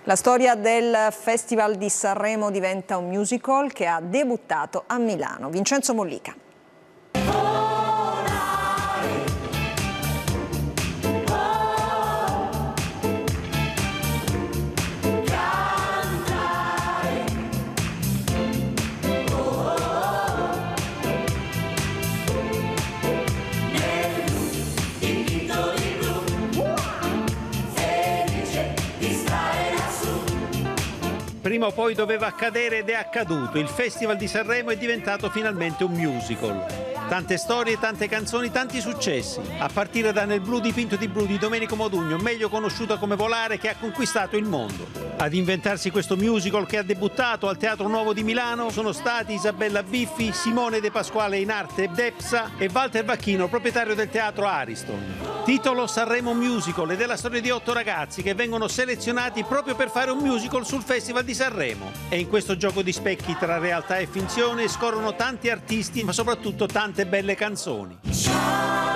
La storia del Festival di Sanremo diventa un musical che ha debuttato a Milano. Vincenzo Mollica. Prima o poi doveva accadere ed è accaduto. Il Festival di Sanremo è diventato finalmente un musical. Tante storie, tante canzoni, tanti successi. A partire da Nel blu dipinto di blu di Domenico Modugno, meglio conosciuta come Volare, che ha conquistato il mondo. Ad inventarsi questo musical che ha debuttato al Teatro Nuovo di Milano sono stati Isabella Biffi, Simone De Pasquale in arte Depsa e Walter Vacchino, proprietario del Teatro Ariston. Titolo Sanremo Musical ed è la storia di 8 ragazzi che vengono selezionati proprio per fare un musical sul Festival di Sanremo. E in questo gioco di specchi tra realtà e finzione scorrono tanti artisti, ma soprattutto tante belle canzoni.